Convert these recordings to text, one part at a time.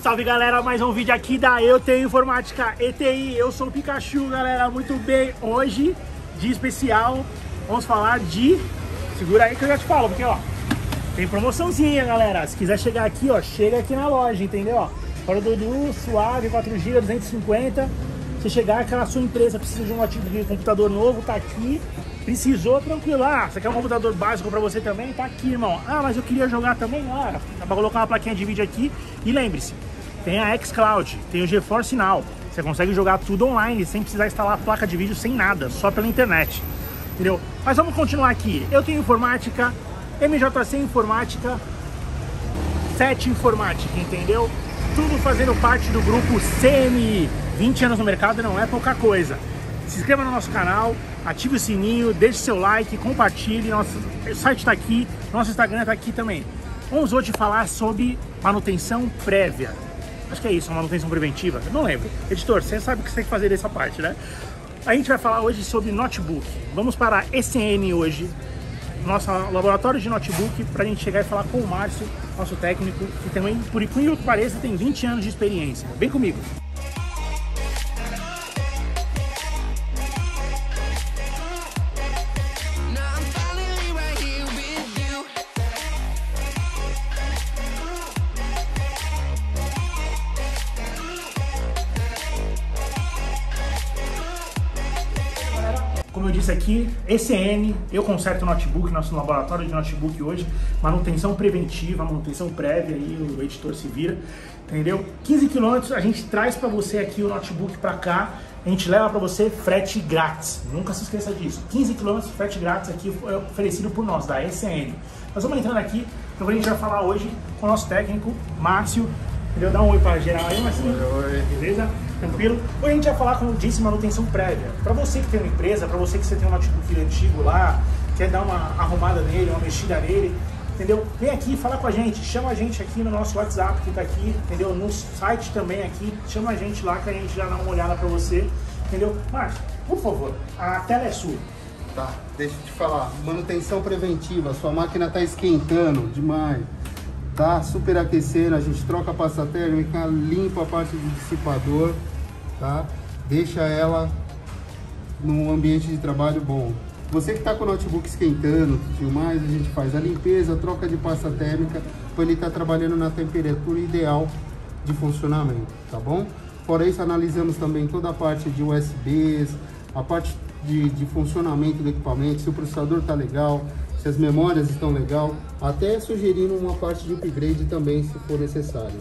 Salve galera, mais um vídeo aqui da Eu Tenho Informática ETI. Eu sou o Pikachu, galera, muito bem. Hoje, dia especial, vamos falar de... Segura aí que eu já te falo, porque ó, tem promoçãozinha, galera. Se quiser chegar aqui, ó, chega aqui na loja, entendeu? Ó, para o Dudu, suave, 4 GB, 250. Se chegar aquela sua empresa, precisa de um computador novo, tá aqui. Precisou, tranquilo. Ah, você quer um computador básico pra você também? Tá aqui, irmão. Ah, mas eu queria jogar também. Ah, dá pra colocar uma plaquinha de vídeo aqui. E lembre-se, tem a xCloud, tem o GeForce Now. Você consegue jogar tudo online, sem precisar instalar a placa de vídeo, sem nada, só pela internet. Entendeu? Mas vamos continuar aqui. Eu Tenho Informática, MJC Informática, 7 Informática, entendeu? Tudo fazendo parte do grupo CMI. 20 anos no mercado não é pouca coisa. Se inscreva no nosso canal, ative o sininho, deixe seu like, compartilhe. Nosso site está aqui, nosso Instagram está aqui também. Vamos hoje falar sobre manutenção prévia. Acho que é isso, manutenção preventiva. Eu não lembro. Editor, você sabe o que você tem que fazer dessa parte, né? A gente vai falar hoje sobre notebook. Vamos para a ECN hoje, nosso laboratório de notebook, para a gente chegar e falar com o Márcio, nosso técnico, que também, por incrível que pareça, tem 20 anos de experiência. Vem comigo. Como eu disse aqui, ECN, eu conserto notebook, nosso laboratório de notebook hoje, manutenção preventiva, manutenção prévia, aí o editor se vira, entendeu? 15 km, a gente traz para você aqui o notebook para cá, a gente leva para você frete grátis, nunca se esqueça disso. 15 km, frete grátis aqui é oferecido por nós, da ECN. Nós vamos entrando aqui, então a gente vai falar hoje com o nosso técnico, Márcio, entendeu? Dá um oi para geral aí, Marcinho. Oi. Beleza? Tranquilo? Hoje a gente vai falar, como eu disse, manutenção prévia. Para você que tem uma empresa, para você que você tem um notebook antigo lá, quer dar uma arrumada nele, uma mexida nele, entendeu? Vem aqui, fala com a gente, chama a gente aqui no nosso WhatsApp que tá aqui, entendeu? No site também aqui, chama a gente lá que a gente já dá uma olhada para você, entendeu? Márcio, por favor, a tela é sua. Tá, deixa eu te falar, manutenção preventiva, sua máquina tá esquentando demais, tá superaquecendo, a gente troca a pasta térmica, limpa a parte do dissipador, tá? Deixa ela num ambiente de trabalho bom. Você que está com o notebook esquentando, tudo mais, a gente faz a limpeza, troca de pasta térmica, para ele estar trabalhando na temperatura ideal de funcionamento, tá bom? Fora isso, analisamos também toda a parte de USBs, a parte de funcionamento do equipamento, se o processador está legal, se as memórias estão legal, até sugerindo uma parte de upgrade também, se for necessário.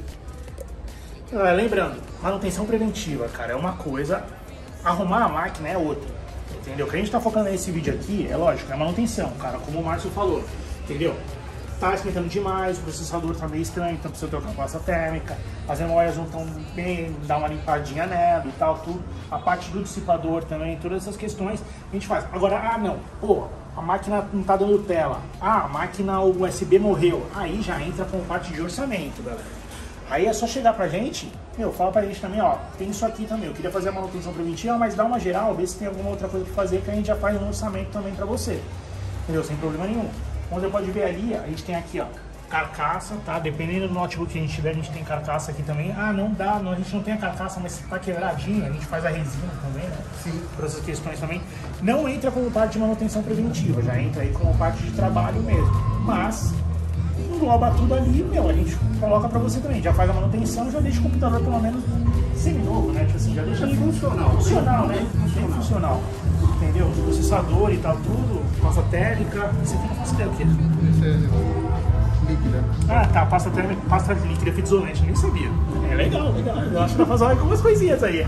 Lembrando, manutenção preventiva, cara, é uma coisa, arrumar a máquina é outra, entendeu? O que a gente tá focando nesse vídeo aqui, é lógico, é manutenção, cara, como o Márcio falou, entendeu? Tá esquentando demais, o processador tá meio estranho, então precisa trocar a pasta térmica, as memórias não estão bem, dá uma limpadinha nela e tal, tudo. A parte do dissipador também, todas essas questões a gente faz. Agora, não, pô, a máquina não tá dando tela, a máquina USB morreu, aí já entra com parte de orçamento, galera. Aí é só chegar pra gente, fala pra gente também, ó, tem isso aqui também, eu queria fazer a manutenção preventiva, mas dá uma geral, vê se tem alguma outra coisa pra fazer, que a gente já faz um orçamento também pra você, entendeu? Sem problema nenhum. Como você pode ver ali, a gente tem aqui, ó, carcaça, tá? Dependendo do notebook que a gente tiver, a gente tem carcaça aqui também. Ah, não dá, não, a gente não tem a carcaça, mas se tá quebradinho, a gente faz a resina também, né? Sim. Por essas questões também. Não entra como parte de manutenção preventiva, já entra aí como parte de trabalho mesmo. Mas engloba tudo ali, a gente coloca pra você também. Já faz a manutenção, já deixa o computador pelo menos seminovo, né? Tipo assim, já deixa ele funcional, né? Bem funcional. Entendeu? O processador e tal, tudo, pasta térmica. Você tem pasta térmica? Esse é líquida. Ah, tá, pasta térmica, pasta líquida, fita isolante, nem sabia. É legal, legal. Eu acho que dá pra fazer algumas coisinhas aí.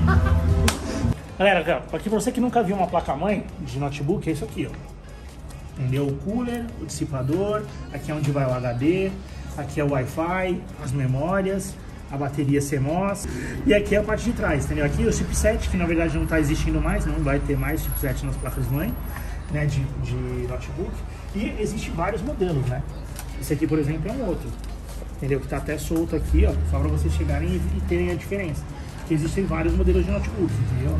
Galera, aqui pra você que nunca viu uma placa-mãe de notebook, é isso aqui, ó. Entendeu? O cooler, o dissipador, aqui é onde vai o HD, aqui é o Wi-Fi, as memórias, a bateria CMOS, e aqui é a parte de trás, entendeu? Aqui é o chipset, que na verdade não está existindo mais, não vai ter mais chipset nas placas-mãe, né, de notebook, e existem vários modelos, né? Esse aqui, por exemplo, é um outro, entendeu? Que está até solto aqui, ó, só para vocês chegarem e terem a diferença, porque existem vários modelos de notebook, entendeu?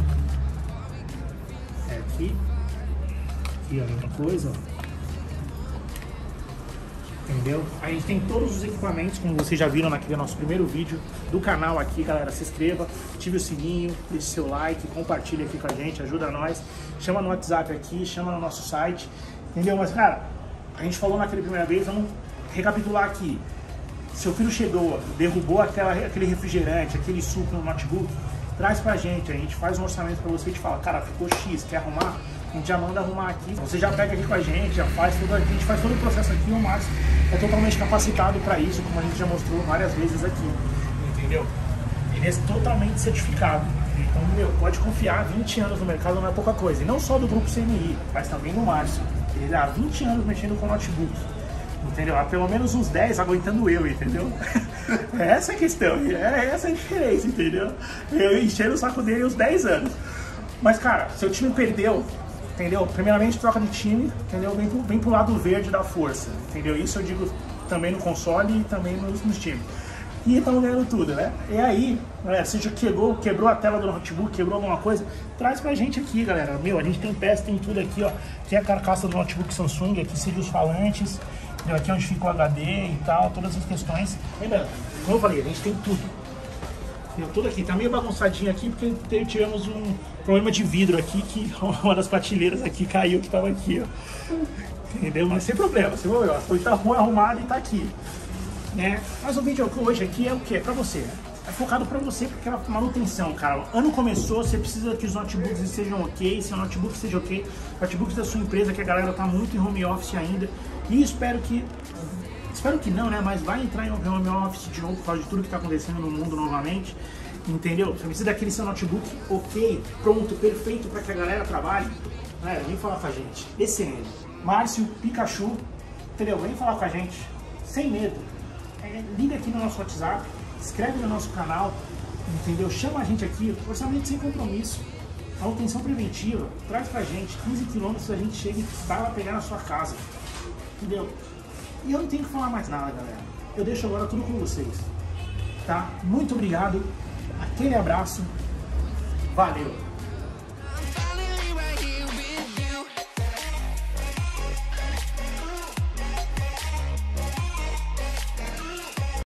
É aqui, a mesma coisa, ó. entendeu? A gente tem todos os equipamentos, como vocês já viram naquele nosso primeiro vídeo do canal aqui, galera. Se inscreva, ative o sininho, deixe seu like, compartilhe aqui com a gente, ajuda nós. Chama no WhatsApp aqui, chama no nosso site, entendeu? Mas, cara, a gente falou naquela primeira vez, vamos recapitular aqui. Seu filho chegou, derrubou aquele refrigerante, aquele suco no notebook, traz pra gente, a gente faz um orçamento pra você e te fala, cara, ficou X, quer arrumar? A gente já manda arrumar aqui, você já pega aqui com a gente, já faz tudo aqui, a gente faz todo o processo aqui, o Márcio é totalmente capacitado para isso, como a gente já mostrou várias vezes aqui, entendeu? Ele é totalmente certificado, então, pode confiar, 20 anos no mercado não é pouca coisa, e não só do grupo CNI, mas também no Márcio, ele há 20 anos mexendo com notebook, entendeu? Há pelo menos uns 10 aguentando eu, entendeu? Essa é a questão, essa é a diferença, entendeu? Eu enchei o saco dele uns 10 anos, mas, cara, seu time perdeu, entendeu? Primeiramente troca de time, entendeu? Vem pro lado verde da força, entendeu? Isso eu digo também no console e também nos times. E estamos ganhando tudo, né? E aí, galera, se já quebrou a tela do notebook, quebrou alguma coisa, traz pra gente aqui, galera. A gente tem peça, tem tudo aqui, ó. Aqui é a carcaça do notebook Samsung, aqui seria os falantes, entendeu? Aqui é onde fica o HD e tal, todas as questões. Lembrando, como eu falei, a gente tem tudo. Tudo aqui, tá meio bagunçadinho aqui porque tivemos um problema de vidro aqui, que uma das prateleiras aqui caiu, que tava aqui, ó. Entendeu? Mas sem problema, foi tá arrumado e tá aqui, né? Mas o vídeo hoje aqui é o que? É pra você, é focado pra você, porque é manutenção, cara. O ano começou, você precisa que os notebooks estejam ok, seu notebook esteja ok, notebooks da sua empresa, que a galera tá muito em home office ainda, e espero que não, né? Mas vai entrar em home office de novo por causa de tudo que está acontecendo no mundo novamente, entendeu? Você precisa daquele seu notebook ok, pronto, perfeito para que a galera trabalhe. Galera, vem falar com a gente. ECN, Márcio, Pikachu, entendeu? Vem falar com a gente, sem medo. Liga aqui no nosso WhatsApp, inscreve no nosso canal, entendeu? Chama a gente aqui, orçamento sem compromisso. Manutenção preventiva, traz pra gente, 15 km a gente chega e vai lá pegar na sua casa, entendeu? E eu não tenho que falar mais nada, galera. Eu deixo agora tudo com vocês, tá? Muito obrigado, aquele abraço, valeu!